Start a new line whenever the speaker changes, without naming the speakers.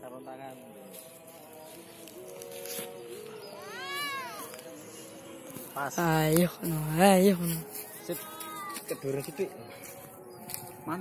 sarung tangan. Pas.
Ayo, ayo.
Sip, kedurun sithik.